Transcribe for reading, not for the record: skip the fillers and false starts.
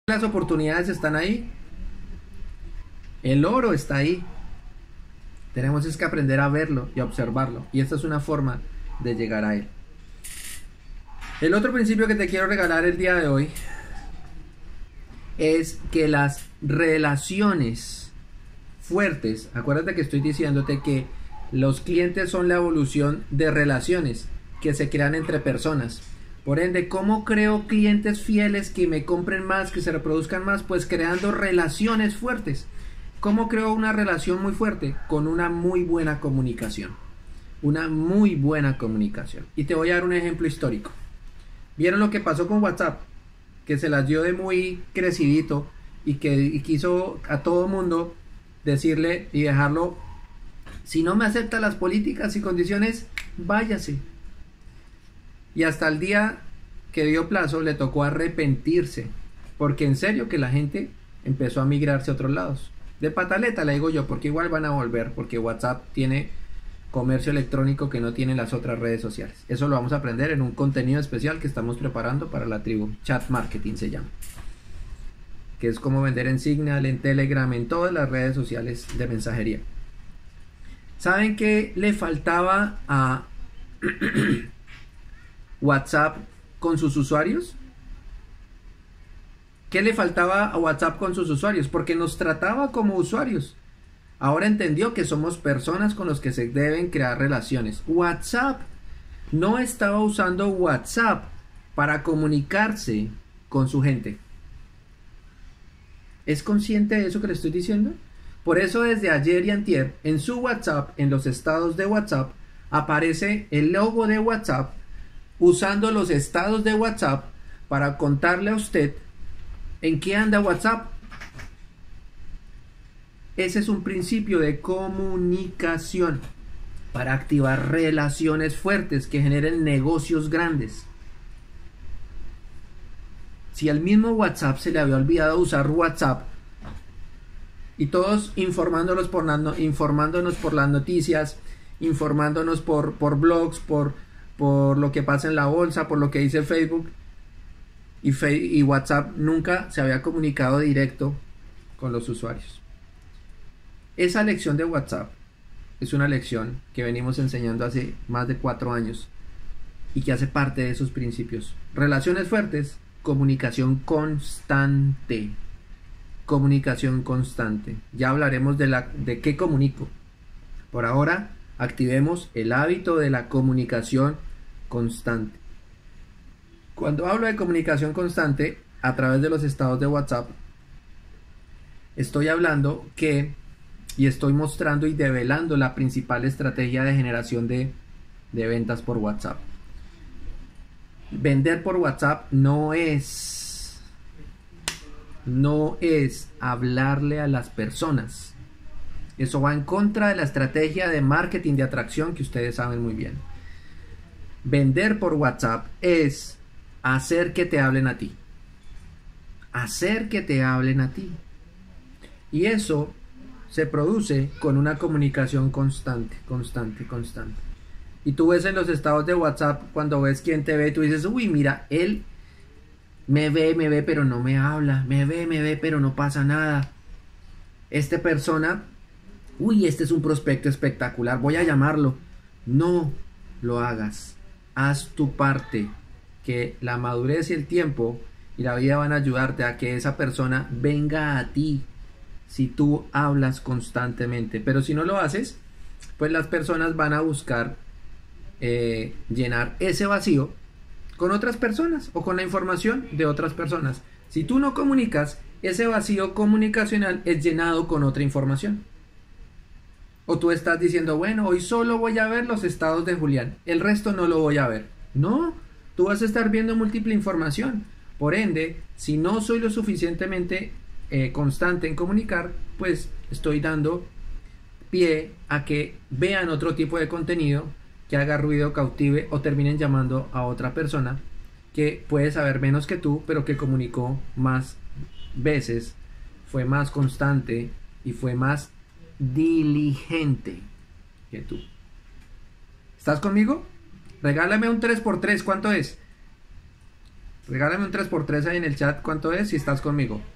Las oportunidades están ahí, el oro está ahí. Tenemos es que aprender a verlo y a observarlo, y esta es una forma de llegar a él. El otro principio que te quiero regalar el día de hoy es que las relaciones fuertes, acuérdate que estoy diciéndote que los clientes son la evolución de relaciones que se crean entre personas. Por ende, ¿cómo creo clientes fieles que me compren más, que se reproduzcan más? Pues creando relaciones fuertes. ¿Cómo creo una relación muy fuerte? Con una muy buena comunicación. Una muy buena comunicación. Y te voy a dar un ejemplo histórico. ¿Vieron lo que pasó con WhatsApp? Que se las dio de muy crecidito y quiso a todo mundo decirle y dejarlo: si no me acepta las políticas y condiciones, váyase. Y hasta el día que dio plazo le tocó arrepentirse, porque en serio que la gente empezó a migrarse a otros lados. De pataleta le digo yo, porque igual van a volver, porque WhatsApp tiene comercio electrónico que no tienen las otras redes sociales. Eso lo vamos a aprender en un contenido especial que estamos preparando para la tribu. Chat Marketing se llama, que es como vender en Signal, en Telegram, en todas las redes sociales de mensajería. ¿Saben qué le faltaba a WhatsApp con sus usuarios? ¿Qué le faltaba a WhatsApp con sus usuarios? Porque nos trataba como usuarios. Ahora entendió que somos personas con las que se deben crear relaciones. WhatsApp no estaba usando WhatsApp para comunicarse con su gente. ¿Es consciente de eso que le estoy diciendo? Por eso desde ayer y antier, en su WhatsApp, en los estados de WhatsApp, aparece el logo de WhatsApp, usando los estados de WhatsApp para contarle a usted en qué anda WhatsApp. Ese es un principio de comunicación para activar relaciones fuertes que generen negocios grandes. Si al mismo WhatsApp se le había olvidado usar WhatsApp y todos informándonos por las noticias, informándonos por blogs, por lo que pasa en la bolsa, por lo que dice Facebook, y WhatsApp nunca se había comunicado directo con los usuarios. Esa lección de WhatsApp es una lección que venimos enseñando hace más de 4 años y que hace parte de esos principios. Relaciones fuertes, comunicación constante. Comunicación constante. Ya hablaremos de qué comunico. Por ahora, activemos el hábito de la comunicación constante. Cuando hablo de comunicación constante a través de los estados de WhatsApp, estoy hablando y estoy mostrando y develando la principal estrategia de generación de ventas por WhatsApp. Vender por WhatsApp no es hablarle a las personas. Eso va en contra de la estrategia de marketing de atracción que ustedes saben muy bien. Vender por WhatsApp es hacer que te hablen a ti. Hacer que te hablen a ti. Y eso se produce con una comunicación constante. Y tú ves en los estados de WhatsApp, cuando ves quién te ve, tú dices: uy, mira, él me ve, pero no me habla. Me ve, pero no pasa nada. Esta persona, uy, este es un prospecto espectacular, voy a llamarlo. No lo hagas. Haz tu parte, que la madurez y el tiempo y la vida van a ayudarte a que esa persona venga a ti si tú hablas constantemente. Pero si no lo haces, pues las personas van a buscar llenar ese vacío con otras personas o con la información de otras personas. Si tú no comunicas, ese vacío comunicacional es llenado con otra información. O tú estás diciendo: bueno, hoy solo voy a ver los estados de Julián, el resto no lo voy a ver. No, tú vas a estar viendo múltiple información. Por ende, si no soy lo suficientemente constante en comunicar, pues estoy dando pie a que vean otro tipo de contenido que haga ruido, cautive, o terminen llamando a otra persona que puede saber menos que tú, pero que comunicó más veces, fue más constante y fue más diligente que tú. ¿Estás conmigo? Regálame un 3x3, ¿cuánto es? Regálame un 3x3 ahí en el chat. ¿Cuánto es? Si estás conmigo.